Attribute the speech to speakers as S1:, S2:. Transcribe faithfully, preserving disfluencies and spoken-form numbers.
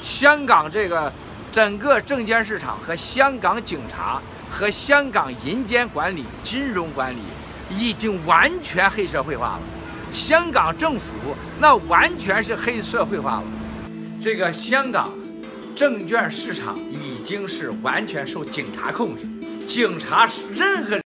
S1: 香港这个整个证券市场和香港警察和香港银监管理、金融管理已经完全黑社会化了。香港政府那完全是黑社会化了。这个香港证券市场已经是完全受警察控制，警察任何